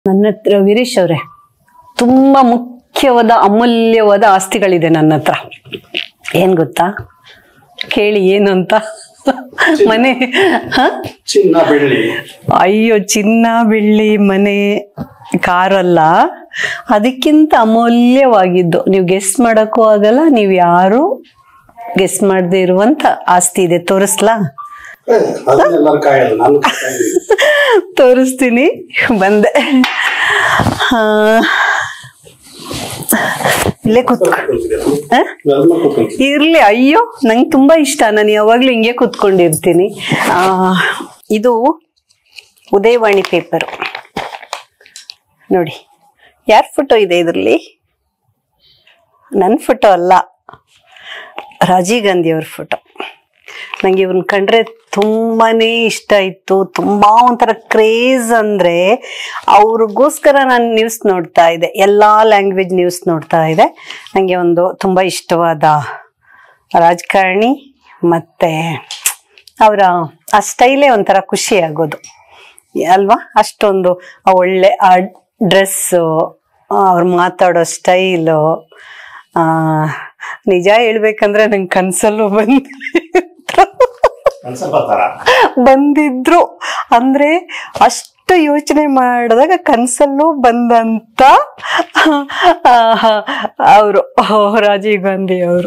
ನನ್ನ ಹತ್ರ ವೀರೇಶ್ ಅವ್ರೆ ತುಂಬಾ ಮುಖ್ಯವಾದ ಅಮೂಲ್ಯವಾದ ಆಸ್ತಿಗಳಿದೆ ನನ್ನ ಹತ್ರ. ಏನ್ ಗೊತ್ತಾ? ಕೇಳಿ ಏನು ಅಂತ. ಮನೆ, ಚಿನ್ನ ಬೆಳ್ಳಿ. ಅಯ್ಯೋ, ಚಿನ್ನ ಬೆಳ್ಳಿ ಮನೆ ಕಾರಲ್ಲ, ಅದಕ್ಕಿಂತ ಅಮೂಲ್ಯವಾಗಿದ್ದು, ನೀವು ಗೆಸ್ ಮಾಡಕ್ಕೂ ಆಗಲ್ಲ, ನೀವು ಯಾರು ಗೆಸ್ ಮಾಡದೆ ಇರುವಂತ ಆಸ್ತಿ ಇದೆ. ತೋರಿಸ್ಲಾ? ತೋರಿಸ್ತೀನಿ, ಬಂದೆ. ಇಲ್ಲೇ ಇರ್ಲಿ. ಅಯ್ಯೋ, ನಂಗೆ ತುಂಬಾ ಇಷ್ಟ, ನಾನು ಯಾವಾಗ್ಲೂ ಹಿಂಗೆ ಕೂತ್ಕೊಂಡಿರ್ತೀನಿ. ಇದು ಉದಯವಾಣಿ ಪೇಪರ್ ನೋಡಿ. ಯಾರ ಫೋಟೋ ಇದೆ ಇದರಲ್ಲಿ? ನನ್ನ ಫೋಟೋ ಅಲ್ಲ, ರಾಜೀವ್ ಗಾಂಧಿ ಅವ್ರ ಫೋಟೋ. ನಂಗೆ ಇವ್ರನ್ನ ಕಂಡ್ರೆ ತುಂಬಾನೇ ಇಷ್ಟ ಇತ್ತು. ತುಂಬಾ ಒಂಥರ ಕ್ರೇಜ್. ಅಂದ್ರೆ ಅವ್ರಿಗೋಸ್ಕರ ನಾನು ನ್ಯೂಸ್ ನೋಡ್ತಾ ಇದ್ದೆ, ಎಲ್ಲಾ ಲ್ಯಾಂಗ್ವೇಜ್ ನ್ಯೂಸ್ ನೋಡ್ತಾ ಇದ್ದೆ. ನಂಗೆ ಒಂದು ತುಂಬಾ ಇಷ್ಟವಾದ ರಾಜಕಾರಣಿ, ಮತ್ತೆ ಅವರ ಆ ಸ್ಟೈಲೇ ಒಂಥರ ಖುಷಿ ಆಗೋದು ಅಲ್ವಾ? ಅಷ್ಟೊಂದು ಒಳ್ಳೆ ಆ ಡ್ರೆಸ್ಸು, ಅವ್ರು ಮಾತಾಡೋ ಸ್ಟೈಲು. ನಿಜ ಹೇಳ್ಬೇಕಂದ್ರೆ ನಂಗೆ ಕನ್ಸಲ್ಲೂ ಬಂದಿದ್ರು. ಅಂದ್ರೆ ಅಷ್ಟು ಯೋಚನೆ ಮಾಡಿದಾಗ ಕನ್ಸಲ್ಲೂ ಬಂದಂತ ಅವರು ರಾಜೀವ್ ಗಾಂಧಿ ಅವರು.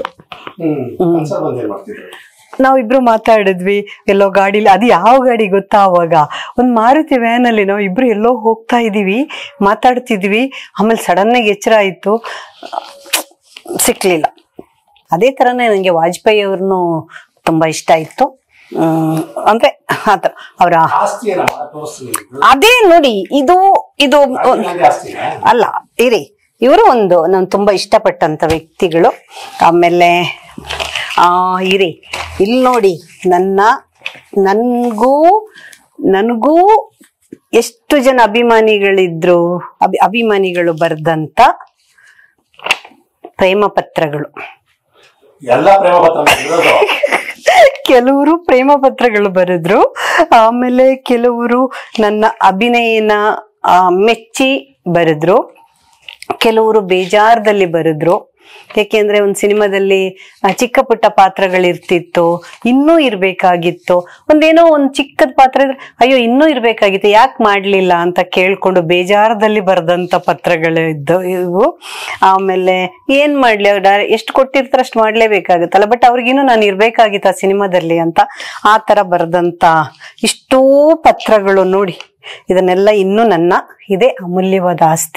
ನಾವಿಬ್ರು ಮಾತಾಡಿದ್ವಿ ಎಲ್ಲೋ ಗಾಡಿಲಿ. ಅದು ಯಾವ ಗಾಡಿ ಗೊತ್ತಾ? ಅವಾಗ ಒಂದು ಮಾರುತಿ ವ್ಯಾನ್ ಅಲ್ಲಿ ನಾವು ಇಬ್ರು ಎಲ್ಲೋ ಹೋಗ್ತಾ ಇದೀವಿ, ಮಾತಾಡ್ತಿದ್ವಿ. ಆಮೇಲೆ ಸಡನ್ ಆಗಿ ಎಚ್ಚರ ಆಯ್ತು, ಸಿಕ್ಲಿಲ್ಲ. ಅದೇ ತರನೇ ನಂಗೆ ವಾಜಪೇಯಿ ಅವ್ರನ್ನು ತುಂಬಾ ಇಷ್ಟ ಇತ್ತು. ಅಂದ್ರೆ ಆತರ ಅವರ ಅದೇ ನೋಡಿ. ಇದು ಇದು ಅಲ್ಲ, ಇರಿ, ಇವರು ಒಂದು ನಾನು ತುಂಬಾ ಇಷ್ಟಪಟ್ಟಂತ ವ್ಯಕ್ತಿಗಳು. ಆಮೇಲೆ ಇರಿ, ಇಲ್ಲಿ ನೋಡಿ, ನನ್ಗೂ ಎಷ್ಟು ಜನ ಅಭಿಮಾನಿಗಳಿದ್ರು. ಅಭಿಮಾನಿಗಳು ಬರ್ದಂತ ಪ್ರೇಮ ಪತ್ರಗಳು. ಕೆಲವರು ಪ್ರೇಮ ಪತ್ರಗಳು ಬರೆದ್ರು. ಆಮೇಲೆ ಕೆಲವರು ನನ್ನ ಅಭಿನಯನ ಮೆಚ್ಚಿ ಬರೆದ್ರು. ಕೆಲವರು ಬೇಜಾರದಲ್ಲಿ ಬರೆದ್ರು. ಯಾಕೆಂದ್ರೆ ಒಂದು ಸಿನಿಮಾದಲ್ಲಿ ಚಿಕ್ಕ ಪುಟ್ಟ ಪಾತ್ರಗಳಿರ್ತಿತ್ತು, ಇನ್ನೂ ಇರ್ಬೇಕಾಗಿತ್ತು. ಒಂದೇನೋ ಒಂದು ಚಿಕ್ಕದ ಪಾತ್ರ ಇದ್ರೆ ಅಯ್ಯೋ ಇನ್ನೂ ಇರ್ಬೇಕಾಗಿತ್ತು, ಯಾಕೆ ಮಾಡ್ಲಿಲ್ಲ ಅಂತ ಕೇಳ್ಕೊಂಡು ಬೇಜಾರದಲ್ಲಿ ಬರೆದಂತ ಪತ್ರಗಳು ಇವು. ಆಮೇಲೆ ಏನ್ ಮಾಡ್ಲಿ, ಎಷ್ಟು ಕೊಟ್ಟಿರ್ತಾರೆ ಅಷ್ಟು ಮಾಡ್ಲೇಬೇಕಾಗುತ್ತಲ್ಲ, ಬಟ್ ಅವ್ರಿಗಿನ್ನೂ ನಾನು ಇರ್ಬೇಕಾಗಿತ್ತು ಆ ಸಿನಿಮಾದಲ್ಲಿ ಅಂತ ಆ ತರ ಬರೆದಂತ ಇಷ್ಟೂ ಪತ್ರಗಳು ನೋಡಿ. ಇದನ್ನೆಲ್ಲ ಇನ್ನೂ ಇದೇ ಅಮೂಲ್ಯವಾದ ಆಸ್ತಿ.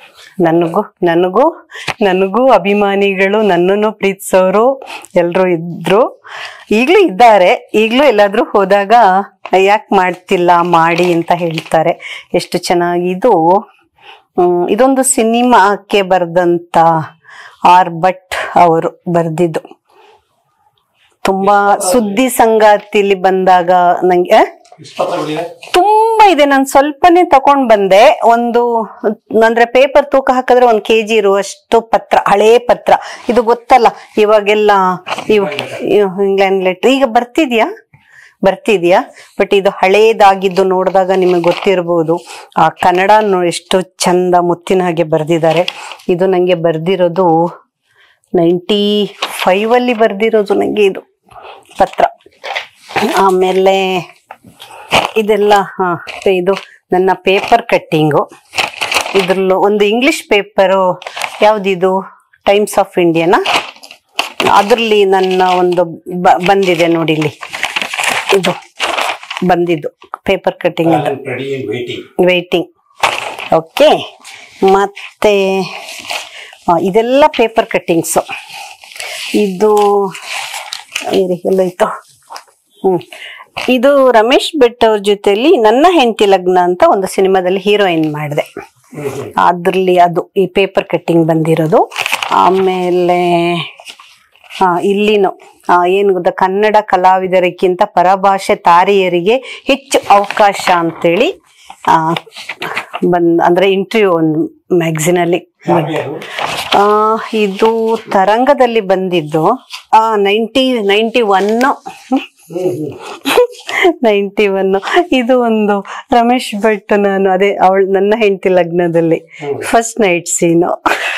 ನನಗೂ ಅಭಿಮಾನಿಗಳು, ನನ್ನನ್ನು ಪ್ರೀತಿಸೋರು ಎಲ್ರು ಇದ್ರು, ಈಗ್ಲೂ ಇದ್ದಾರೆ. ಈಗ್ಲೂ ಎಲ್ಲಾದ್ರೂ ಹೋದಾಗ ಯಾಕೆ ಮಾಡ್ತಿಲ್ಲ, ಮಾಡಿ ಅಂತ ಹೇಳ್ತಾರೆ. ಎಷ್ಟು ಚೆನ್ನಾಗಿದು. ಇದೊಂದು ಸಿನಿಮಾಕ್ಕೆ ಬರ್ದಂತ ಆರ್ ಭಟ್ ಅವರು ಬರ್ದಿದ್ದು. ತುಂಬಾ ಸುದ್ದಿ ಸಂಗಾತಿಲಿ ಬಂದಾಗ ನಂಗೆ ತುಂಬಾ ಇದೆ. ನಾನು ಸ್ವಲ್ಪನೇ ತಕೊಂಡ್ ಬಂದೆ. ಒಂದು ಅಂದ್ರೆ ಪೇಪರ್ ತೂಕ ಹಾಕಿದ್ರೆ 1 kg ಇರುವಷ್ಟು ಪತ್ರ, ಹಳೇ ಪತ್ರ. ಇದು ಗೊತ್ತಲ್ಲ ಇವಾಗೆಲ್ಲ ಇಂಗ್ಲೆಂಡ್ ಲೆಟರ್ ಈಗ ಬರ್ತಿದ್ಯಾ, ಬಟ್ ಇದು ಹಳೇದಾಗಿದ್ದು ನೋಡಿದಾಗ ನಿಮಗೆ ಗೊತ್ತಿರ್ಬೋದು. ಆ ಕನ್ನಡ ಎಷ್ಟು ಚಂದ ಮುತ್ತಿನ ಹಾಗೆ ಬರ್ದಿದ್ದಾರೆ. ಇದು ನಂಗೆ ಬರ್ದಿರೋದು 95 ಅಲ್ಲಿ ಬರ್ದಿರೋದು ನಂಗೆ ಇದು ಪತ್ರ. ಆಮೇಲೆ ಇದೆಲ್ಲ ಇದು ನನ್ನ ಪೇಪರ್ ಕಟ್ಟಿಂಗು. ಇದ್ರಲ್ಲೂ ಒಂದು ಇಂಗ್ಲಿಷ್ ಪೇಪರು, ಯಾವ್ದಿದು, ಟೈಮ್ಸ್ ಆಫ್ ಇಂಡಿಯಾನ, ಅದ್ರಲ್ಲಿ ನನ್ನ ಒಂದು ಬಂದಿದೆ ನೋಡಿ, ಇಲ್ಲಿ ಇದು ಬಂದಿದ್ದು ಪೇಪರ್ ಕಟ್ಟಿಂಗ್ ವೇಟಿಂಗ್. ಓಕೆ, ಮತ್ತೆ ಇದೆಲ್ಲ ಪೇಪರ್ ಕಟ್ಟಿಂಗ್ಸು. ಇದು ಎಲ್ಲೋಯ್ತು. ಇದು ರಮೇಶ್ ಭಟ್ ಅವ್ರ ಜೊತೆಲಿ ನನ್ನ ಹೆಂಡತಿ ಲಗ್ನ ಅಂತ ಒಂದು ಸಿನಿಮಾದಲ್ಲಿ ಹೀರೋಯಿನ್ ಮಾಡಿದೆ. ಅದ್ರಲ್ಲಿ ಅದು ಈ ಪೇಪರ್ ಕಟ್ಟಿಂಗ್ ಬಂದಿರೋದು. ಆಮೇಲೆ ಇಲ್ಲಿನೂ ಏನು ಗೊತ್ತಾ, ಕನ್ನಡ ಕಲಾವಿದರಿಗಿಂತ ಪರಭಾಷೆ ತಾರೆಯರಿಗೆ ಹೆಚ್ಚು ಅವಕಾಶ ಅಂತೇಳಿ ಅಂದ್ರೆ ಇಂಟರ್ವ್ಯೂ ಒಂದು ಮ್ಯಾಗಝಿನ್ ಅಲ್ಲಿ. ಇದು ತರಂಗದಲ್ಲಿ ಬಂದಿದ್ದು 91 91. ಇದು ಒಂದು ರಮೇಶ್ ಭಟ್, ನಾನು ಅದೇ ನನ್ನ ಹೆಂಡತಿ ಲಗ್ನದಲ್ಲಿ ಫಸ್ಟ್ ನೈಟ್ ಸೀನು.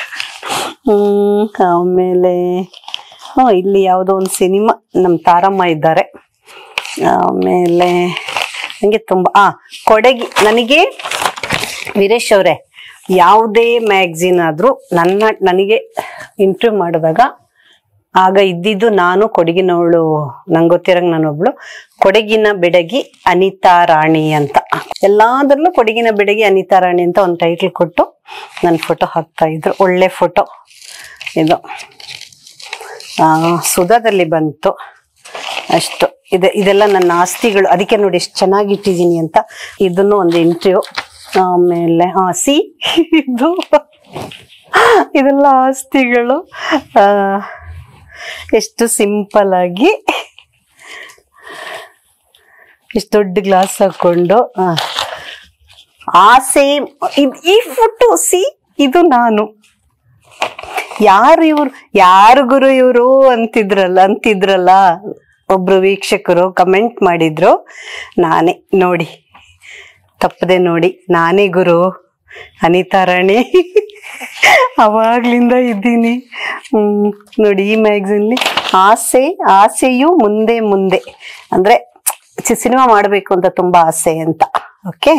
ಆಮೇಲೆ ಇಲ್ಲಿ ಯಾವುದೋ ಒಂದು ಸಿನಿಮಾ, ನಮ್ಮ ತಾರಮ್ಮ ಇದ್ದಾರೆ. ಆಮೇಲೆ ನನಗೆ ತುಂಬ ಕೊಡಗಿ, ನನಗೆ ವೀರೇಶ್ ಅವರೇ ಯಾವುದೇ ಮ್ಯಾಗ್ಝಿನ್ ಆದರೂ ನನಗೆ ಇಂಟರ್ವ್ಯೂ ಮಾಡಿದಾಗ ಆಗ ಇದ್ದಿದ್ದು ನಾನು ಕೊಡಗಿನವಳು, ನಂಗೆ ಗೊತ್ತಿರಂಗೆ ನಾನೊಬ್ಳು ಕೊಡಗಿನ ಬೆಡಗಿ ಅನಿತಾ ರಾಣಿ ಅಂತ. ಎಲ್ಲಾದ್ರಲ್ಲೂ ಕೊಡಗಿನ ಬೆಡಗಿ ಅನಿತಾ ರಾಣಿ ಅಂತ ಒಂದು ಟೈಟಲ್ ಕೊಟ್ಟು ನನ್ನ ಫೋಟೋ ಹಾಕ್ತಾ ಇದ್ರು. ಒಳ್ಳೆ ಫೋಟೋ ಇದು. ಸುಧಾದಲ್ಲಿ ಬಂತು ಅಷ್ಟು. ಇದೆಲ್ಲ ನನ್ನ ಆಸ್ತಿಗಳು, ಅದಕ್ಕೆ ನೋಡಿ ಎಷ್ಟು ಚೆನ್ನಾಗಿ ಇಟ್ಟಿದ್ದೀನಿ ಅಂತ. ಇದನ್ನು ಒಂದು ಇಂಟರ್ವ್ಯೂ. ಆಮೇಲೆ ಇದೆಲ್ಲ ಆಸ್ತಿಗಳು. ಎಷ್ಟು ಸಿಂಪಲ್ ಆಗಿ, ಎಷ್ಟು ದೊಡ್ಡ ಗ್ಲಾಸ್ ಹಾಕೊಂಡು ಸೇಮ್ ಈ ಫೋಟೋ. ಇದು ನಾನು. ಯಾರು ಗುರು ಇವರು ಅಂತಿದ್ರಲ್ಲ ಒಬ್ರು ವೀಕ್ಷಕರು ಕಮೆಂಟ್ ಮಾಡಿದ್ರು. ನಾನೇ ನೋಡಿ, ತಪ್ಪದೆ ನೋಡಿ, ನಾನೇ ಗುರು ಅನಿತಾ ರಾಣಿ. ಅವಾಗ್ಲಿಂದ ಇದ್ದೀನಿ. ನೋಡಿ, ಈ ಮ್ಯಾಗ್ಝಿನ್ಲಿ ಆಸೆಯು ಮುಂದೆ ಮುಂದೆ ಅಂದ್ರೆ ಸಿನಿಮಾ ಮಾಡಬೇಕು ಅಂತ ತುಂಬಾ ಆಸೆ ಅಂತ. ಓಕೆ.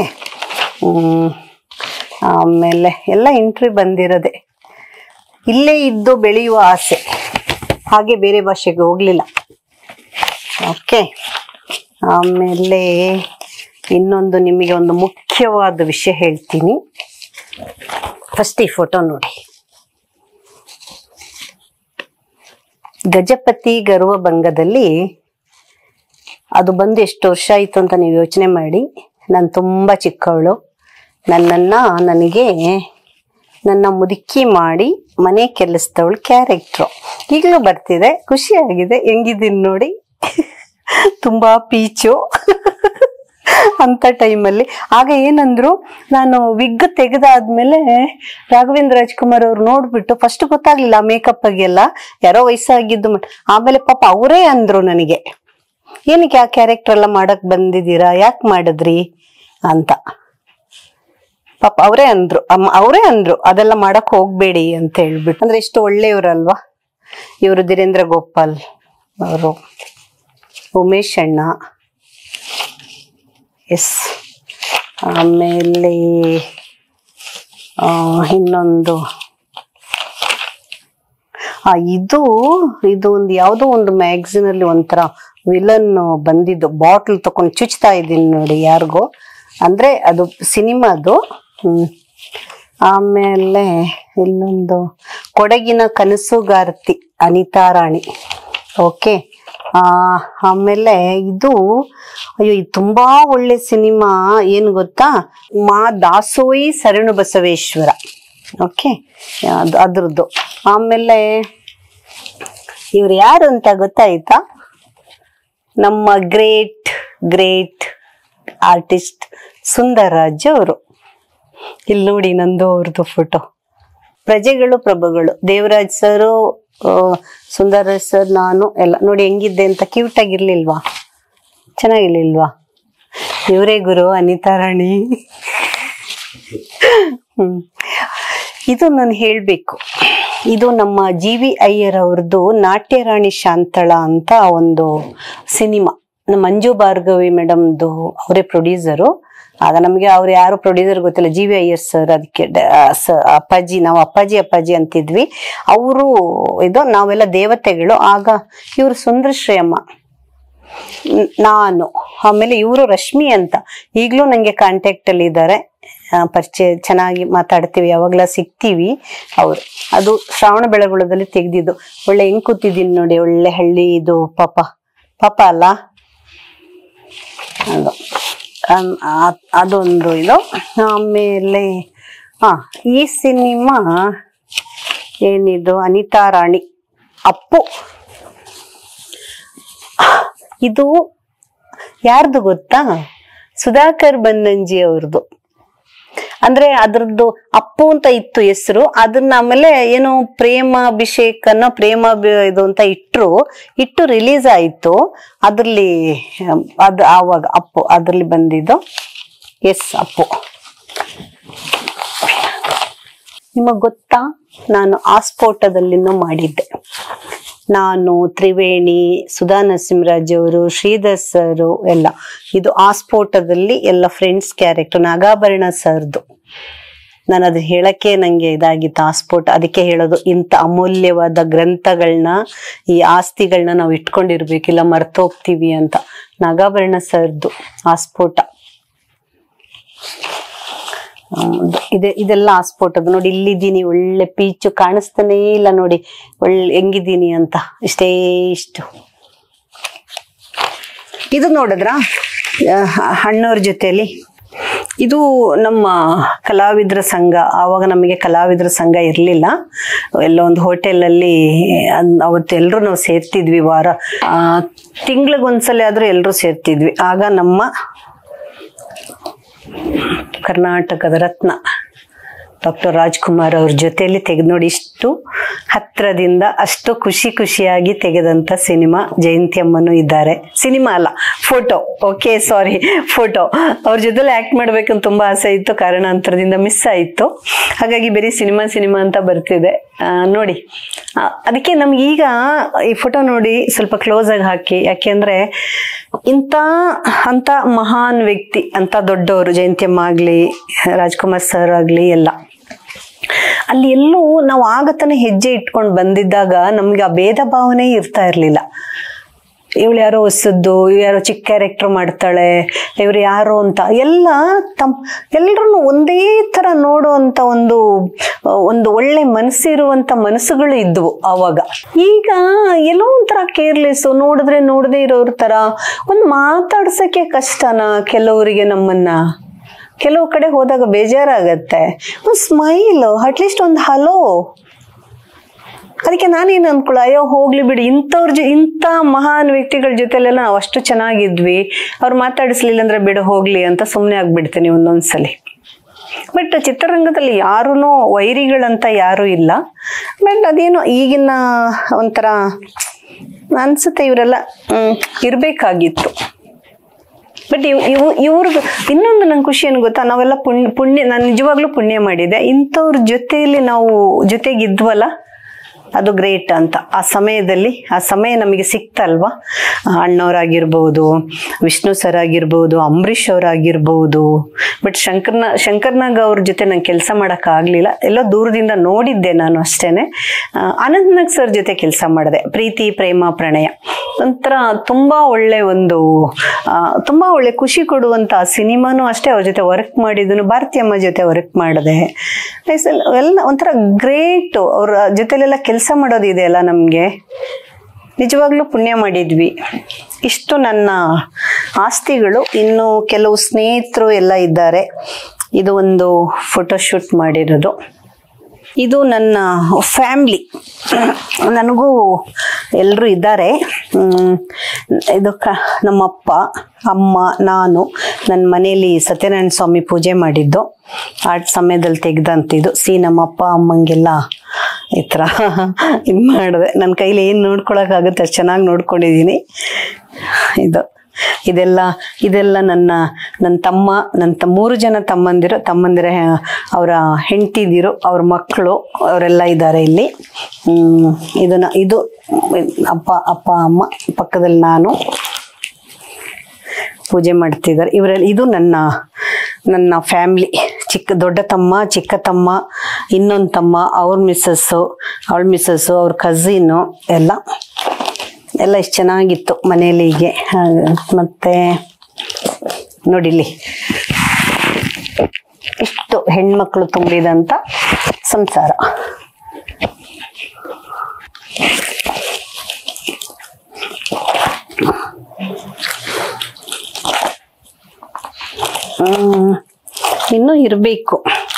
ಆಮೇಲೆ ಎಲ್ಲ ಇಂಟರ್ವ್ಯೂ ಬಂದಿರೋದೆ. ಇಲ್ಲೇ ಇದ್ದು ಬೆಳೆಯುವ ಆಸೆ, ಹಾಗೆ ಬೇರೆ ಭಾಷೆಗೆ ಹೋಗ್ಲಿಲ್ಲ. ಓಕೆ. ಆಮೇಲೆ ಇನ್ನೊಂದು ನಿಮಗೆ ಒಂದು ಮುಖ್ಯವಾದ ವಿಷಯ ಹೇಳ್ತೀನಿ. ಫಸ್ಟ್ ಈ ಫೋಟೋ ನೋಡಿ. ಗಜಪತಿ ಗರ್ವಭಂಗದಲ್ಲಿ ಅದು ಬಂದು ಎಷ್ಟು ವರ್ಷ ಆಯ್ತು ಅಂತ ನೀವು ಯೋಚನೆ ಮಾಡಿ. ನಾನು ತುಂಬಾ ಚಿಕ್ಕವಳು. ನನಗೆ ನನ್ನ ಮುದುಕಿ ಮಾಡಿ ಮನೆ ಕೆಲಸದವಳು ಕ್ಯಾರೆಕ್ಟ್ರು ಈಗಲೂ ಬರ್ತಿದೆ. ಖುಷಿಯಾಗಿದೆ. ಹೆಂಗಿದ್ದೀನಿ ನೋಡಿ. ತುಂಬಾ ಪೀಚು ಅಂತ ಟೈಮಲ್ಲಿ. ಆಗ ಏನಂದ್ರು, ನಾನು ವಿಗ್ ತೆಗೆದಾದ್ಮೇಲೆ ರಾಘವೇಂದ್ರ ರಾಜ್ಕುಮಾರ್ ಅವ್ರು ನೋಡ್ಬಿಟ್ಟು ಫಸ್ಟ್ ಗೊತ್ತಾಗ್ಲಿಲ್ಲ ಮೇಕಪ್ ಆಗೆಲ್ಲ, ಯಾರೋ ವಯಸ್ಸಾಗಿದ್ದು. ಆಮೇಲೆ ಪಾಪ ಅವರೇ ಅಂದ್ರು ನನಗೆ, ಏನಕ್ಕೆ ಆ ಕ್ಯಾರೆಕ್ಟರ್ ಎಲ್ಲ ಮಾಡಕ್ ಬಂದಿದ್ದೀರಾ, ಯಾಕೆ ಮಾಡಿದ್ರಿ ಅಂತ. ಪಾಪ ಅವರೇ ಅಂದ್ರು ಅದೆಲ್ಲ ಮಾಡಕ್ ಹೋಗ್ಬೇಡಿ ಅಂತ ಹೇಳ್ಬಿಟ್ಟು. ಅಂದ್ರೆ ಎಷ್ಟು ಒಳ್ಳೆಯವ್ರಲ್ವಾ ಇವರು. ಧೀರೇಂದ್ರ ಗೋಪಾಲ್ ಅವರು, ಉಮೇಶ್ ಅಣ್ಣ. ಎಸ್. ಆಮೇಲೆ ಇನ್ನೊಂದು ಇದು ಒಂದು ಯಾವುದೋ ಒಂದು ಮ್ಯಾಗ್ಝಿನ್ ಅಲ್ಲಿ ಒಂಥರ ವಿಲನ್ ಬಂದಿದ್ದು, ಬಾಟ್ಲ್ ತಕೊಂಡು ಚುಚ್ತಾ ಇದ್ದೀನಿ ನೋಡಿ ಯಾರಿಗೋ, ಅಂದ್ರೆ ಅದು ಸಿನಿಮಾದು. ಆಮೇಲೆ ಇನ್ನೊಂದು ಕೊಡಗಿನ ಕನಸುಗಾರ್ತಿ ಅನಿತಾ ರಾಣಿ. ಓಕೆ. ಆಮೇಲೆ ಇದು ತುಂಬಾ ಒಳ್ಳೆ ಸಿನಿಮಾ. ಏನು ಗೊತ್ತಾ, ಮಾ ದಾಸೋಯಿ ಶರಣು ಬಸವೇಶ್ವರ. ಓಕೆ, ಅದ್ರದ್ದು. ಆಮೇಲೆ ಇವ್ರು ಯಾರು ಅಂತ ಗೊತ್ತಾಯ್ತಾ? ನಮ್ಮ ಗ್ರೇಟ್ ಆರ್ಟಿಸ್ಟ್ ಸುಂದರರಾಜ್ ಅವರು. ಇಲ್ಲಿ ನೋಡಿ ನಂದು ಅವ್ರದ್ದು ಫೋಟೋ. ಪ್ರಜೆಗಳು ಪ್ರಭುಗಳು, ದೇವರಾಜ್ ಸರ್, ಸುಂದರರಾಜ್ ಸರ್, ನಾನು ಎಲ್ಲ ನೋಡಿ ಹೆಂಗಿದ್ದೆ ಅಂತ. ಕ್ಯೂಟ್ ಆಗಿರ್ಲಿಲ್ವಾ, ಚೆನ್ನಾಗಿರ್ಲಿಲ್ವಾ? ಇವರೇ ಗುರು ಅನಿತಾ ರಾಣಿ. ಇದು ನಾನು ಹೇಳ್ಬೇಕು, ಇದು ನಮ್ಮ GV ಅಯ್ಯರ್ ಅವ್ರದ್ದು ನಾಟ್ಯ ರಾಣಿ ಶಾಂತಳ ಅಂತ ಒಂದು ಸಿನಿಮಾ. ನಮ್ಮ ಮಂಜು ಭಾರ್ಗವಿ ಮೇಡಮ್ದು ಅವರೇ ಪ್ರೊಡ್ಯೂಸರು. ಆಗ ನಮ್ಗೆ ಅವ್ರು ಯಾರು ಪ್ರೊಡ್ಯೂಸರ್ ಗೊತ್ತಿಲ್ಲ, GV ಅಯ್ಯರ್ ಸರ್. ಅದಕ್ಕೆ ಅಪ್ಪಾಜಿ, ನಾವು ಅಪ್ಪಾಜಿ ಅಂತಿದ್ವಿ. ಅವರು ನಾವೆಲ್ಲ ದೇವತೆಗಳು. ಆಗ ಇವರು ಸುಂದರಶ್ರೀ ಅಮ್ಮ, ನಾನು, ಆಮೇಲೆ ಇವರು ರಶ್ಮಿ ಅಂತ. ಈಗಲೂ ನಂಗೆ ಕಾಂಟ್ಯಾಕ್ಟ್ ಅಲ್ಲಿ ಇದ್ದಾರೆ, ಪರಿಚಯ, ಚೆನ್ನಾಗಿ ಮಾತಾಡ್ತೀವಿ, ಯಾವಾಗ್ಲ ಸಿಗ್ತೀವಿ. ಅವರು ಅದು ಶ್ರಾವಣ ಬೆಳಗೊಳದಲ್ಲಿ ತೆಗ್ದಿದ್ದು. ಒಳ್ಳೆ ಹೆಂಗ್ ಕೂತಿದ್ದೀನಿ ನೋಡಿ, ಒಳ್ಳೆ ಹಳ್ಳಿ. ಇದು ಪಾಪ ಅಲ್ಲ ಅದೊಂದು ಇದು. ಆಮೇಲೆ ಈ ಸಿನಿಮಾ ಏನಿದು, ಅನಿತಾ ರಾಣಿ ಅಪ್ಪು. ಇದು ಯಾರ್ದು ಗೊತ್ತಾ? ಸುಧಾಕರ್ ಬನ್ನಂಜಿ ಅವ್ರದ್ದು. ಅಂದ್ರೆ ಅದ್ರದ್ದು ಅಪ್ಪು ಅಂತ ಇತ್ತು ಹೆಸರು. ಅದನ್ನ ಆಮೇಲೆ ಏನೋ ಪ್ರೇಮಾಭಿಷೇಕ್ ಅನ್ನೋ ಇದು ಅಂತ ಇಟ್ಟು ರಿಲೀಸ್ ಆಯ್ತು. ಅದ್ರಲ್ಲಿ ಅದು ಆವಾಗ ಅಪ್ಪು ಅದ್ರಲ್ಲಿ ಬಂದಿದ್ದು. ಎಸ್, ಅಪ್ಪು. ನಿಮಗ್ ಗೊತ್ತಾ, ನಾನು ಆಸ್ಫೋಟದಲ್ಲಿನೂ ಮಾಡಿದ್ದೆ. ನಾನು, ತ್ರಿವೇಣಿ, ಸುಧಾ ನರಸಿಂಹರಾಜ್ ಅವರು, ಶ್ರೀಧರ್ ಸರ್ ಎಲ್ಲ. ಇದು ಆಸ್ಫೋಟದಲ್ಲಿ ಎಲ್ಲ ಫ್ರೆಂಡ್ಸ್ ಕ್ಯಾರೆಕ್ಟರ್. ನಾಗಾಭರಣ ಸರ್ದು. ನಾನು ಅದು ಹೇಳಕ್ಕೆ ನಂಗೆ ಇದಾಗಿತ್ತು, ಆಸ್ಫೋಟ. ಅದಕ್ಕೆ ಹೇಳೋದು, ಇಂಥ ಅಮೂಲ್ಯವಾದ ಗ್ರಂಥಗಳನ್ನ, ಈ ಆಸ್ತಿಗಳನ್ನ ನಾವು ಇಟ್ಕೊಂಡಿರ್ಬೇಕಿಲ್ಲ, ಮರ್ತೋಗ್ತೀವಿ ಅಂತ. ನಾಗಾಭರಣ ಸರ್ದು ಆಸ್ಫೋಟ. ಇದೆಲ್ಲ ಆಸ್ಫೋಟದು ನೋಡಿ. ಇಲ್ಲಿದ್ದೀನಿ, ಒಳ್ಳೆ ಪೀಚು, ಕಾಣಿಸ್ತಾನೇ ಇಲ್ಲ ನೋಡಿ ಒಳ್ಳೆ ಹೆಂಗಿದ್ದೀನಿ ಅಂತ. ಇಷ್ಟು ಇದು ನೋಡಿದ್ರ ಅಣ್ಣವ್ರ ಜೊತೆಯಲ್ಲಿ. ಇದು ನಮ್ಮ ಕಲಾವಿದರ ಸಂಘ. ಆವಾಗ ನಮಗೆ ಕಲಾವಿದರ ಸಂಘ ಇರಲಿಲ್ಲ. ಎಲ್ಲ ಒಂದು ಹೋಟೆಲಲ್ಲಿ ಅವತ್ತೆಲ್ಲರೂ ನಾವು ಸೇರ್ತಿದ್ವಿ. ತಿಂಗಳಿಗೊಂದ್ಸಲ ಆದ್ರೂ ಎಲ್ಲರೂ ಸೇರ್ತಿದ್ವಿ. ಆಗ ನಮ್ಮ ಕರ್ನಾಟಕದ ರತ್ನ ಡಾಕ್ಟರ್ ರಾಜ್ಕುಮಾರ್ ಅವ್ರ ಜೊತೆಯಲ್ಲಿ ತೆಗೆದು ನೋಡಿ. ಇಷ್ಟು ಹತ್ರದಿಂದ ಅಷ್ಟು ಖುಷಿಯಾಗಿ ತೆಗೆದಂತ ಸಿನಿಮಾ. ಜಯಂತಿ ಅಮ್ಮನೂ ಇದ್ದಾರೆ. ಸಿನಿಮಾ ಅಲ್ಲ, ಫೋಟೋ. ಓಕೆ, ಸಾರಿ, ಫೋಟೋ. ಅವ್ರ ಜೊತೆಲಿ ಆಕ್ಟ್ ಮಾಡ್ಬೇಕಂತ ತುಂಬಾ ಆಸೆ ಇತ್ತು, ಕಾರಣಾಂತರದಿಂದ ಮಿಸ್ ಆಯ್ತು. ಹಾಗಾಗಿ ಬರೀ ಸಿನಿಮಾ ಅಂತ ಬರ್ತಿದೆ ನೋಡಿ. ಅದಕ್ಕೆ ನಮ್ಗೆ ಈಗ ಈ ಫೋಟೋ ನೋಡಿ ಸ್ವಲ್ಪ ಕ್ಲೋಸ್ ಆಗಿ ಹಾಕಿ. ಯಾಕೆಂದ್ರೆ ಅಂತ ಮಹಾನ್ ವ್ಯಕ್ತಿ, ಅಂತ ದೊಡ್ಡವರು, ಜಯಂತಿ ಅಮ್ಮ ಆಗ್ಲಿ, ರಾಜ್ಕುಮಾರ್ ಸರ್ ಆಗ್ಲಿ ಎಲ್ಲ, ಅಲ್ಲಿ ಎಲ್ಲೂ ನಾವು ಆಗತಾನೆ ಹೆಜ್ಜೆ ಇಟ್ಕೊಂಡು ಬಂದಿದ್ದಾಗ ನಮ್ಗೆ ಆ ಭೇದ ಭಾವನೆ ಇರ್ತಾ ಇರ್ಲಿಲ್ಲ. ಇವಳು ಯಾರೋ ಹೊಸದ್ದು, ಯಾರೋ ಚಿಕ್ಕ ಕ್ಯಾರೆಕ್ಟರ್ ಮಾಡ್ತಾಳೆ, ಇವ್ರು ಯಾರೋ ಅಂತ ಎಲ್ಲರನ್ನು ಒಂದೇ ತರ ನೋಡುವಂತ ಒಂದು ಒಳ್ಳೆ ಮನಸ್ಸಿರುವಂತ ಮನಸ್ಸುಗಳು ಇದ್ವು ಅವಾಗ. ಈಗ ಎಲ್ಲೋ ಒಂಥರ ಕೇರ್ಲೆಸ್, ನೋಡದೇ ಇರೋರ್ ತರ. ಒಂದು ಮಾತಾಡ್ಸಕ್ಕೆ ಕಷ್ಟನಾ ಕೆಲವರಿಗೆ ನಮ್ಮನ್ನ? ಕೆಲವು ಕಡೆ ಹೋದಾಗ ಬೇಜಾರಾಗತ್ತೆ. ಒಂದು ಸ್ಮೈಲ್, ಅಟ್ಲೀಸ್ಟ್ ಒಂದು ಹಲೋ. ಅದಕ್ಕೆ ನಾನೇನು ಅಯ್ಯೋ ಹೋಗ್ಲಿ ಬಿಡಿ, ಇಂಥ ಮಹಾನ್ ವ್ಯಕ್ತಿಗಳ ಜೊತೆಲೆಲ್ಲ ನಾವು ಅಷ್ಟು ಚೆನ್ನಾಗಿದ್ವಿ, ಅವ್ರು ಮಾತಾಡಿಸ್ಲಿಲ್ಲ ಅಂದ್ರೆ ಬಿಡು ಹೋಗ್ಲಿ ಅಂತ ಸುಮ್ಮನೆ ಆಗ್ಬಿಡ್ತೀನಿ ಒಂದೊಂದ್ಸಲಿ. ಬಟ್ ಚಿತ್ರರಂಗದಲ್ಲಿ ಯಾರೂ ವೈರಿಗಳಂತ ಯಾರೂ ಇಲ್ಲ. ಬಟ್ ಅದೇನೋ ಈಗಿನ ಒಂಥರ ಅನ್ಸುತ್ತೆ, ಇವರೆಲ್ಲ ಇರ್ಬೇಕಾಗಿತ್ತು. ಬಟ್ ಇವ್ರಿಗೆ ಇನ್ನೊಂದು ನಂಗೆ ಖುಷಿ ಏನು ಗೊತ್ತಾ, ನಾವೆಲ್ಲ ಪುಣ್ಯ ನಾನು ನಿಜವಾಗ್ಲೂ ಪುಣ್ಯ ಮಾಡಿದೆ. ಇಂಥವ್ರ ಜೊತೆಯಲ್ಲಿ ನಾವು ಜೊತೆಗಿದ್ವಲ್ಲ, ಅದು ಗ್ರೇಟ್ ಅಂತ. ಆ ಸಮಯ ನಮಗೆ ಸಿಕ್ತಲ್ವಾ. ಅಣ್ಣವರಾಗಿರ್ಬೋದು, ವಿಷ್ಣು ಸರ್ ಆಗಿರ್ಬೋದು, ಅಂಬರೀಷ್ ಅವರಾಗಿರ್ಬೋದು. ಬಟ್ ಶಂಕರ್ನಾಗ್ ಅವ್ರ ಜೊತೆ ನಂಗೆ ಕೆಲಸ ಮಾಡೋಕ್ಕಾಗಲಿಲ್ಲ. ಎಲ್ಲೋ ದೂರದಿಂದ ನೋಡಿದ್ದೆ ನಾನು ಅಷ್ಟೇನೆ. ಅನಂತ್ನಾಗ್ ಸರ್ ಜೊತೆ ಕೆಲಸ ಮಾಡಿದೆ. ಪ್ರೀತಿ ಪ್ರೇಮ ಪ್ರಣಯ ಒಂಥರ ತುಂಬಾ ಒಳ್ಳೆ ಖುಷಿ ಕೊಡುವಂತ ಸಿನಿಮಾನು ಅಷ್ಟೇ. ಅವ್ರ ಜೊತೆ ವರ್ಕ್ ಮಾಡಿದನು. ಭಾರತಿ ಅಮ್ಮ ಜೊತೆ ವರ್ಕ್ ಮಾಡಿದೆ. ಎಲ್ಲ ಒಂಥರ ಗ್ರೇಟ್. ಅವ್ರ ಜೊತೆಲೆಲ್ಲ ಕೆಲಸ ಮಾಡೋದಿದೆ ಅಲ್ಲ, ನಮ್ಗೆ ನಿಜವಾಗ್ಲೂ ಪುಣ್ಯ ಮಾಡಿದ್ವಿ. ಇಷ್ಟು ನನ್ನ ಆಸ್ತಿಗಳು. ಇನ್ನು ಕೆಲವು ಸ್ನೇಹಿತರು ಎಲ್ಲ ಇದ್ದಾರೆ. ಇದು ಒಂದು ಫೋಟೋಶೂಟ್ ಮಾಡಿರೋದು. ಇದು ನನ್ನ ಫ್ಯಾಮಿಲಿ. ನನಗೂ ಎಲ್ಲರೂ ಇದ್ದಾರೆ. ಇದು ನಮ್ಮಪ್ಪ, ಅಮ್ಮ, ನಾನು ನನ್ನ ಮನೆಯಲ್ಲಿ ಸತ್ಯನಾರಾಯಣ ಸ್ವಾಮಿ ಪೂಜೆ ಮಾಡಿದ್ದು ಆ ಸಮಯದಲ್ಲಿ ತೆಗ್ದಂತಿದ್ದು. ನಮ್ಮಪ್ಪ ಅಮ್ಮಂಗೆಲ್ಲ ಈ ಥರ ಇದು ಮಾಡಿದೆ. ನನ್ನ ಕೈಲಿ ಏನು ನೋಡ್ಕೊಳಕ್ಕಾಗುತ್ತೆ ಅಷ್ಟು ಚೆನ್ನಾಗಿ ನೋಡ್ಕೊಂಡಿದ್ದೀನಿ. ಇದೆಲ್ಲ ನನ್ನ ತಮ್ಮ, ನನ್ನ 3 ಜನ ತಮ್ಮಂದಿರ ಅವರ ಹೆಂಡತಿದಿರು, ಅವ್ರ ಮಕ್ಕಳು, ಅವರೆಲ್ಲ ಇದ್ದಾರೆ ಇಲ್ಲಿ. ಇದು ಅಪ್ಪ ಅಮ್ಮ, ಪಕ್ಕದಲ್ಲಿ ನಾನು ಪೂಜೆ ಮಾಡ್ತಿದ್ದಾರೆ. ಇದು ನನ್ನ ಫ್ಯಾಮಿಲಿ. ದೊಡ್ಡ ತಮ್ಮ, ಚಿಕ್ಕ ತಮ್ಮ, ಇನ್ನೊಂದು ತಮ್ಮ, ಅವಳ ಮಿಸ್ಸಸ್ಸು, ಅವ್ರ ಕಝಿನು ಎಲ್ಲ ಇಷ್ಟು ಚೆನ್ನಾಗಿತ್ತು ಮನೆಯಲ್ಲಿ. ಹೀಗೆ ಮತ್ತೆ ನೋಡಿಲ್ಲಿ ಇಷ್ಟು ಹೆಣ್ಮಕ್ಳು ತುಂಬಿದಂತ ಸಂಸಾರ. ಇನ್ನೂ ಇರಬೇಕು.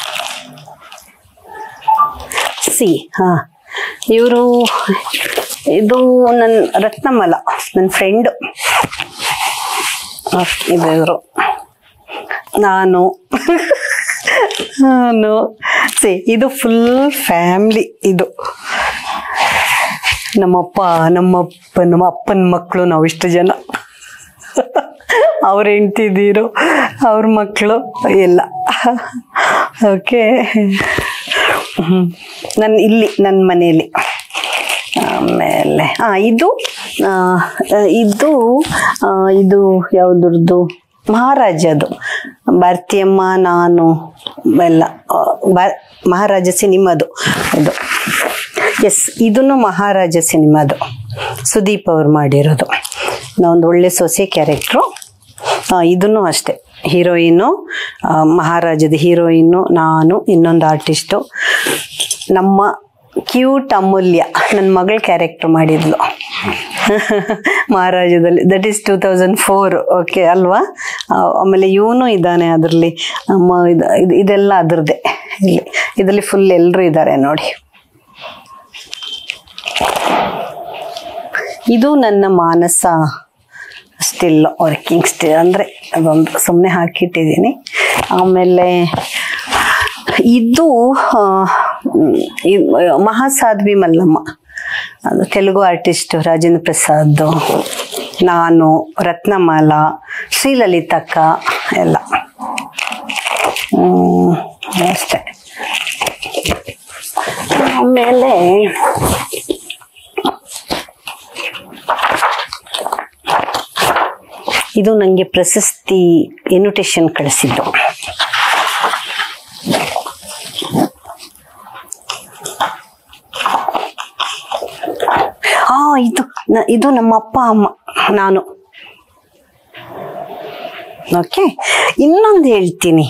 ಇದು ನನ್ನ ರತ್ನಮಲ, ನನ್ನ ಫ್ರೆಂಡ್. ಇವರು ನಾನು ಇದು ಫುಲ್ ಫ್ಯಾಮ್ಲಿ. ಇದು ನಮ್ಮ ಅಪ್ಪನ ಮಕ್ಕಳು, ನಾವು ಇಷ್ಟು ಜನ, ಅವ್ರ ಹೆಂಡ್ತಿದ್ದೀರು, ಅವ್ರ ಮಕ್ಕಳು ಎಲ್ಲ. ಓಕೆ, ನನ್ನ ಮನೆಯಲ್ಲಿ. ಆಮೇಲೆ ಇದು ಯಾವುದ್ರದ್ದು, ಮಹಾರಾಜದು, ಭಾರತಿಯಮ್ಮ ನಾನು ಎಲ್ಲ ಮಹಾರಾಜ ಸಿನಿಮಾದು ಇದು. ಎಸ್, ಇದನ್ನು ಮಹಾರಾಜ ಸಿನಿಮಾದು, ಸುದೀಪ್ ಅವ್ರು ಮಾಡಿರೋದು. ನಾವೊಂದು ಒಳ್ಳೆ ಸೊಸೆ ಕ್ಯಾರೆಕ್ಟ್ರು. ಇದನ್ನು ಅಷ್ಟೇ, ಹೀರೋಯಿನ್ನು ಮಹಾರಾಜದ ಹೀರೋಯಿನ್ನು ನಾನು, ಇನ್ನೊಂದು ಆರ್ಟಿಸ್ಟು ನಮ್ಮ ಕ್ಯೂಟ್ ಅಮೂಲ್ಯ, ನನ್ನ ಮಗಳ ಕ್ಯಾರೆಕ್ಟರ್ ಮಾಡಿದ್ಲು ಮಹಾರಾಜದಲ್ಲಿ. That is 2004. ಓಕೆ ಅಲ್ವಾ? ಆಮೇಲೆ ಇವನು ಇದ್ದಾನೆ ಅದರಲ್ಲಿ, ಇದೆಲ್ಲ ಅದರದ್ದೇ. ಇದರಲ್ಲಿ ಫುಲ್ ಎಲ್ಲರೂ ಇದ್ದಾರೆ ನೋಡಿ. ಇದು ನನ್ನ ಮಾನಸ ಸ್ಟಿಲ್ ವರ್ಕಿಂಗ್ ಸ್ಟಿಲ್, ಅಂದರೆ ಅದೊಂದು ಸುಮ್ಮನೆ ಹಾಕಿಟ್ಟಿದ್ದೀನಿ. ಆಮೇಲೆ ಇದು ಮಹಾಸಾಧ್ವಿ ಮಲ್ಲಮ್ಮ, ಅದು ತೆಲುಗು ಆರ್ಟಿಸ್ಟು, ರಾಜೇಂದ್ರ ಪ್ರಸಾದ್, ನಾನು, ರತ್ನಮಾಲಾ, ಶ್ರೀಲಲಿತಕ್ಕ ಎಲ್ಲ ಅಷ್ಟೇ. ಆಮೇಲೆ ಇದು ನನಗೆ ಪ್ರಶಸ್ತಿ ಇನ್ವಿಟೇಷನ್ ಕಳಿಸಿದ್ದು. ಇದು ನಮ್ಮ ಅಪ್ಪ ಅಮ್ಮ, ನಾನು. ಓಕೆ, ಇನ್ನೊಂದು ಹೇಳ್ತೀನಿ.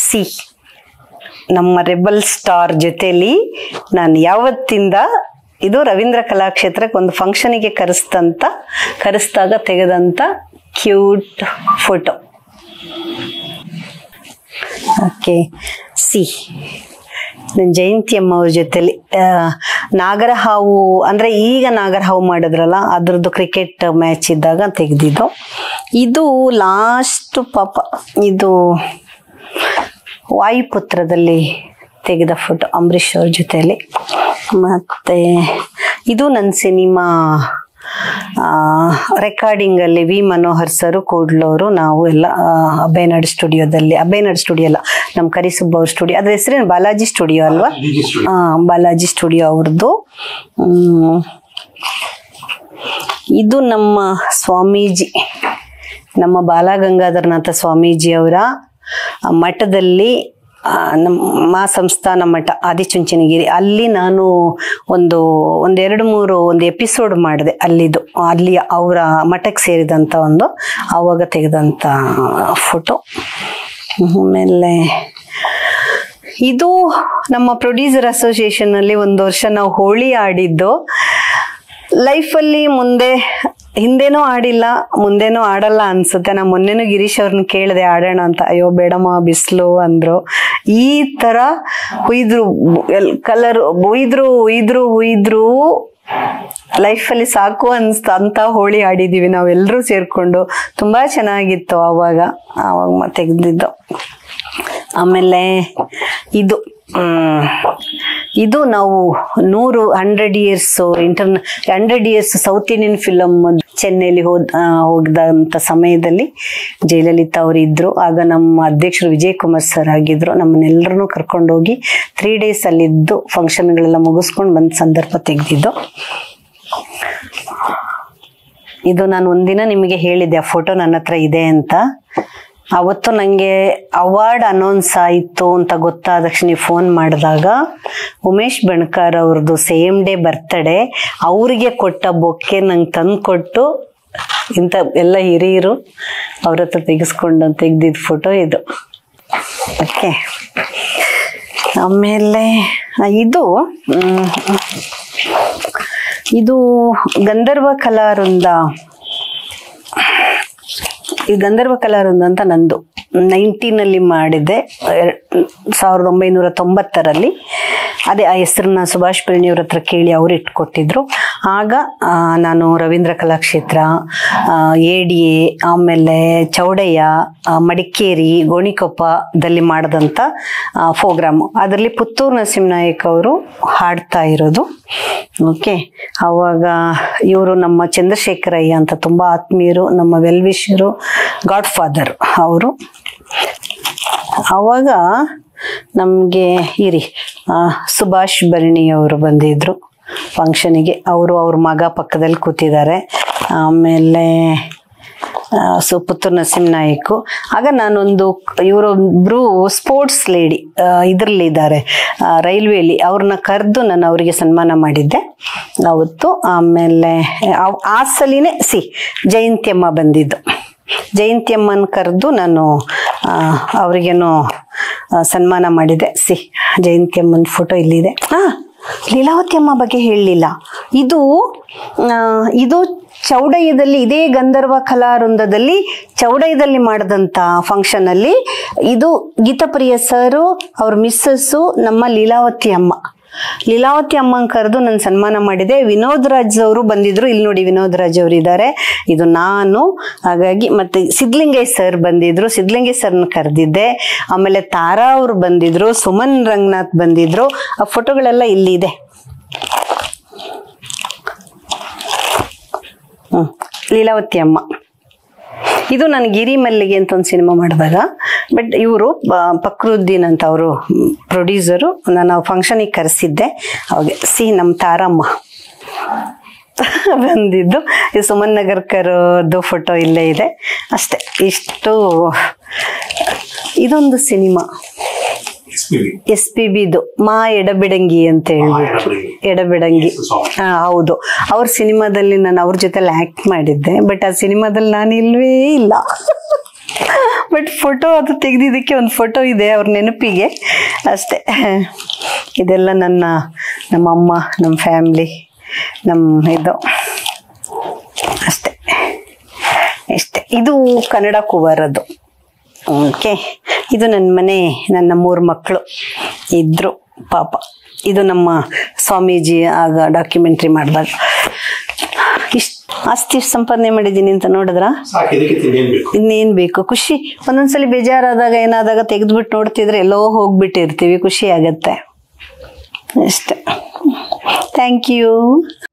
ನಮ್ಮ ರೆಬಲ್ ಸ್ಟಾರ್ ಜೊತೆಲಿ ನಾನು ಯಾವತ್ತಿಂದ, ಇದು ರವೀಂದ್ರ ಕಲಾಕ್ಷೇತ್ರಕ್ಕೆ ಒಂದು ಫಂಕ್ಷನಿಗೆ ಕರೆಸ್ದಾಗ ತೆಗೆದಂಥ ಕ್ಯೂಟ್ ಫೋಟೋ. ಓಕೆ, ನನ್ನ ಜಯಂತಿ ಅಮ್ಮ ಅವ್ರ ಜೊತೆಲಿ ನಾಗರಹಾವು, ಅಂದರೆ ಈಗ ನಾಗರಹಾವು ಮಾಡಿದ್ರಲ್ಲ ಅದ್ರದ್ದು ಕ್ರಿಕೆಟ್ ಮ್ಯಾಚ್ ಇದ್ದಾಗ ತೆಗೆದಿದ್ದು. ಇದು ಲಾಸ್ಟ್ ಪಾಪ, ಇದು ವಾಯುಪುತ್ರದಲ್ಲಿ ತೆಗೆದ ಫೋಟೋ ಅಂಬರೀಷ್ ಅವ್ರ ಜೊತೆಯಲ್ಲಿ. ಮತ್ತು ಇದು ನನ್ನ ಸಿನಿಮಾ ರೆಕಾರ್ಡಿಂಗಲ್ಲಿ ವಿ ಮನೋಹರ್ ಸರು, ಕೂಡ್ಲವರು, ನಾವು ಎಲ್ಲ ಅಭಯನಾಡ್ ಸ್ಟುಡಿಯೋದಲ್ಲಿ, ಅಭಯನಾಡ್ ಸ್ಟುಡಿಯೋ ಅಲ್ಲ, ನಮ್ಮ ಕರಿಸುಬ್ಬ ಅವ್ರ ಸ್ಟುಡಿಯೋ, ಅದ್ರ ಹೆಸರೇನು ಬಾಲಾಜಿ ಸ್ಟುಡಿಯೋ ಅಲ್ವಾ? ಬಾಲಾಜಿ ಸ್ಟುಡಿಯೋ ಅವ್ರದ್ದು. ಇದು ನಮ್ಮ ಸ್ವಾಮೀಜಿ, ನಮ್ಮ ಬಾಲಗಂಗಾಧರನಾಥ ಸ್ವಾಮೀಜಿ ಅವರ ಮಠದಲ್ಲಿ, ನಮ್ಮ ಸಂಸ್ಥಾನ ಮಠ ಆದಿಚುಂಚನಗಿರಿ, ಅಲ್ಲಿ ನಾನು ಒಂದು 2-3 ಎಪಿಸೋಡ್ ಮಾಡಿದೆ ಅಲ್ಲಿ ಅವರ ಮಠಕ್ಕೆ ಸೇರಿದಂಥ ಆವಾಗ ತೆಗೆದಂಥ ಫೋಟೋ. ಆಮೇಲೆ ಇದು ನಮ್ಮ ಪ್ರೊಡ್ಯೂಸರ್ ಅಸೋಸಿಯೇಷನಲ್ಲಿ 1 ವರ್ಷ ನಾವು ಹೋಳಿ ಆಡಿದ್ದು. ಲೈಫಲ್ಲಿ ಹಿಂದೇನೂ ಆಡಿಲ್ಲ, ಮುಂದೇನೂ ಆಡಲ್ಲ ಅನ್ಸುತ್ತೆ. ನಾ ಮೊನ್ನೆನೂ ಗಿರೀಶ್ ಅವ್ರನ್ನ ಕೇಳಿದೆ ಆಡೋಣ ಅಂತ. ಅಯ್ಯೋ ಬೇಡಮ್ಮ ಬಿಸಿಲು ಅಂದ್ರು. ಈ ತರ ಕಲರ್ ಉಯ್ದ್ರು ಲೈಫಲ್ಲಿ ಸಾಕು ಅಂತ ಹೋಳಿ ಆಡಿದೀವಿ ನಾವೆಲ್ಲರೂ ಸೇರ್ಕೊಂಡು. ತುಂಬಾ ಚೆನ್ನಾಗಿತ್ತು ಆವಾಗ ತೆಗೆದಿದ್ದು. ಆಮೇಲೆ ಇದು ನಾವು 100 ಇಯರ್ಸ್ ಸೌತ್ ಇಂಡಿಯನ್ ಫಿಲಮ್ ಚೆನ್ನೈಲಿ ಹೋಗಿದಂಥ ಸಮಯದಲ್ಲಿ ಜಯಲಲಿತಾ ಅವರು ಇದ್ರು. ಆಗ ನಮ್ಮ ಅಧ್ಯಕ್ಷರು ವಿಜಯ್ ಕುಮಾರ್ ಸರ್ ಆಗಿದ್ರು. ನಮ್ಮನ್ನೆಲ್ಲರನ್ನೂ ಕರ್ಕೊಂಡೋಗಿ 3 days ಅಲ್ಲಿದ್ದು ಫಂಕ್ಷನ್ಗಳೆಲ್ಲ ಮುಗಿಸ್ಕೊಂಡು ಬಂದ ಸಂದರ್ಭ ತೆಗೆದಿದ್ದು. ಇದು ನಾನು ಒಂದಿನ ನಿಮಗೆ ಹೇಳಿದ್ದೆ, ಆ ಫೋಟೋ ನನ್ನ ಹತ್ರ ಇದೆ ಅಂತ. ಅವತ್ತು ನನಗೆ ಅವಾರ್ಡ್ ಅನೌನ್ಸ್ ಆಯಿತು ಅಂತ ಗೊತ್ತಾದ ತಕ್ಷಣ ಫೋನ್ ಮಾಡಿದಾಗ ಉಮೇಶ್ ಬಣ್ಕಾರ್ ಅವ್ರದ್ದು ಸೇಮ್ ಡೇ ಬರ್ತ್ಡೇ, ಅವರಿಗೆ ಕೊಟ್ಟ ಬೊಕ್ಕೆ ನಂಗೆ ತಂದು ಕೊಟ್ಟು, ಇಂಥ ಎಲ್ಲ ಹಿರಿಯರು ಅವ್ರ ಹತ್ರ ತೆಗೆದಿದ್ದ ಫೋಟೋ ಇದು. ಓಕೆ, ಆಮೇಲೆ ಇದು ಗಂಧರ್ವ ಕಲಾವೃಂದ. ಈ ಗಂಧರ್ವ ಕಲಾವೃಂದ ಅಂತ ನಂದು 1990 ಮಾಡಿದೆ, 1990ರಲ್ಲಿ. ಅದೇ ಆ ಹೆಸರನ್ನ ಸುಭಾಷ್ ಪರಿಣಿಯವ್ರ ಹತ್ರ ಕೇಳಿ ಅವ್ರು ಇಟ್ಕೊಟ್ಟಿದ್ರು. ಆಗ ನಾನು ರವೀಂದ್ರ ಕಲಾಕ್ಷೇತ್ರ, ADA, ಆಮೇಲೆ ಚೌಡಯ್ಯ, ಮಡಿಕೇರಿ, ಗೋಣಿಕೊಪ್ಪದಲ್ಲಿ ಮಾಡಿದಂಥ ಪ್ರೋಗ್ರಾಮು. ಅದರಲ್ಲಿ ಪುತ್ತೂರು ನರಸಿಂಹನಾಯಕ್ ಅವರು ಹಾಡ್ತಾ ಇರೋದು. ಓಕೆ, ಆವಾಗ ಇವರು ನಮ್ಮ ಚಂದ್ರಶೇಖರಯ್ಯ ಅಂತ ತುಂಬ ಆತ್ಮೀಯರು, ನಮ್ಮ ವೆಲ್ವಿಷರು, ಗಾಡ್ ಫಾದರ್ ಅವರು. ಆವಾಗ ನಮಗೆ ಇರಿ ಸುಭಾಷ್ ಭರಣಿಯವರು ಬಂದಿದ್ರು ಫಂಕ್ಷನಿಗೆ. ಅವ್ರ ಮಗ ಪಕ್ಕದಲ್ಲಿ ಕೂತಿದ್ದಾರೆ. ಆಮೇಲೆ ಪುತ್ತೂರು ನರಸಿಂಹನಾಯಕು. ಆಗ ನಾನೊಂದು ಇವರೊಬ್ರು ಸ್ಪೋರ್ಟ್ಸ್ ಲೇಡಿ ಇದರಲ್ಲಿದ್ದಾರೆ ರೈಲ್ವೇಲಿ, ಅವ್ರನ್ನ ಕರೆದು ನಾನು ಅವರಿಗೆ ಸನ್ಮಾನ ಮಾಡಿದ್ದೆ ಅವತ್ತು. ಆಮೇಲೆ ಆ ಸಲಿನೇ ಜಯಂತಿಯಮ್ಮ ಬಂದಿದ್ದು. ಜಯಂತಿಯಮ್ಮನ ಕರೆದು ನಾನು ಅವರಿಗೇನೋ ಸನ್ಮಾನ ಮಾಡಿದೆ. ಜಯಂತಿಯಮ್ಮನ ಫೋಟೋ ಇಲ್ಲಿದೆ. ಲೀಲಾವತಿ ಅಮ್ಮ ಬಗ್ಗೆ ಹೇಳಲಿಲ್ಲ. ಇದು ಚೌಡಯ್ಯದಲ್ಲಿ, ಇದೇ ಗಂಧರ್ವ ಕಲಾವೃಂದದಲ್ಲಿ ಚೌಡಯ್ಯದಲ್ಲಿ ಮಾಡಿದಂಥ ಫಂಕ್ಷನಲ್ಲಿ ಇದು ಗೀತಾಪ್ರಿಯ ಸರು, ಅವ್ರ ಮಿಸ್ಸಸ್ಸು, ನಮ್ಮ ಲೀಲಾವತಿ ಅಮ್ಮನ ಕರೆದು ನಾನು ಸನ್ಮಾನ ಮಾಡಿದೆ. ವಿನೋದ್ ರಾಜ್ ಅವರು ಬಂದಿದ್ರು. ಇಲ್ಲಿ ನೋಡಿ ವಿನೋದ್ ರಾಜ್ ಅವರು ಇದ್ದಾರೆ. ಇದು ನಾನು. ಹಾಗಾಗಿ ಮತ್ತೆ ಸಿದ್ಧಲಿಂಗಯ್ಯ ಸರ್ ಬಂದಿದ್ರು, ಸಿದ್ಧಲಿಂಗಯ್ಯ ಸರ್ನ ಕರೆದಿದ್ದೆ. ಆಮೇಲೆ ತಾರಾ ಅವರು ಬಂದಿದ್ರು, ಸುಮನ್ ರಂಗನಾಥ್ ಬಂದಿದ್ರು. ಆ ಫೋಟೋಗಳೆಲ್ಲ ಇಲ್ಲಿದೆ. ಲೀಲಾವತಿ ಅಮ್ಮ. ಇದು ನಾನು ಗಿರಿ ಮಲ್ಲಿಗೆ ಅಂತ ಒಂದು ಸಿನಿಮಾ ಮಾಡಿದಾಗ, ಬಟ್ ಇವರು ಫಕ್ರುದ್ದೀನ್ ಅಂತ ಅವರು ಪ್ರೊಡ್ಯೂಸರು. ನಾನು ಫಂಕ್ಷನಿಗೆ ಕರೆಸಿದ್ದೆ. ಅವಾಗೆ ನಮ್ಮ ತಾರಮ್ಮ ಬಂದಿದ್ದು. ಇದು ಸುಮನ್ ನಗರ್ಕರ್ದು ಫೋಟೋ ಇಲ್ಲೇ ಇದೆ ಅಷ್ಟೇ. ಇಷ್ಟು. ಇದೊಂದು ಸಿನಿಮಾ SPBದು ಮಾ ಎಡಬಿಡಂಗಿ ಅಂತ ಹೇಳ್ಬಿಟ್ಟು, ಎಡಬಿಡಂಗಿ. ಹೌದು, ಅವ್ರ ಸಿನಿಮಾದಲ್ಲಿ ನಾನು ಅವ್ರ ಜೊತೆಲಿ ಆಕ್ಟ್ ಮಾಡಿದ್ದೆ. ಬಟ್ ಆ ಸಿನಿಮಾದಲ್ಲಿ ನಾನು ಇಲ್ವೇ ಇಲ್ಲ. ಬಟ್ ಫೋಟೋ ಅದು ತೆಗೆದಿದ್ದಕ್ಕೆ ಒಂದು ಫೋಟೋ ಇದೆ ಅವ್ರ ನೆನಪಿಗೆ ಅಷ್ಟೇ. ಇದೆಲ್ಲ ನಮ್ಮಮ್ಮ, ನಮ್ಮ ಫ್ಯಾಮ್ಲಿ, ಇದು ಅಷ್ಟೇ. ಇದು ಕನ್ನಡ ಕುವರದು. ಓಕೆ, ಇದು ನನ್ನ ಮನೆ. ನನ್ನ 3 ಮಕ್ಕಳು ಇದ್ರು ಪಾಪ. ಇದು ನಮ್ಮ ಸ್ವಾಮೀಜಿ ಆಗ ಡಾಕ್ಯುಮೆಂಟ್ರಿ ಮಾಡಿದಾಗ. ಆಸ್ತಿ ಸಂಪಾದನೆ ಮಾಡಿದ್ದೀನಿ ಅಂತ ನೋಡಿದ್ರ? ಇನ್ನೇನ್ ಬೇಕು? ಖುಷಿ. ಒಂದೊಂದ್ಸಲಿ ಬೇಜಾರಾದಾಗ ಏನಾದಾಗ ತೆಗೆದ್ಬಿಟ್ಟು ನೋಡ್ತಿದ್ರೆ ಎಲ್ಲೋ ಹೋಗ್ಬಿಟ್ಟಿರ್ತೀವಿ, ಖುಷಿ ಆಗತ್ತೆ ಅಷ್ಟೆ. Thank you.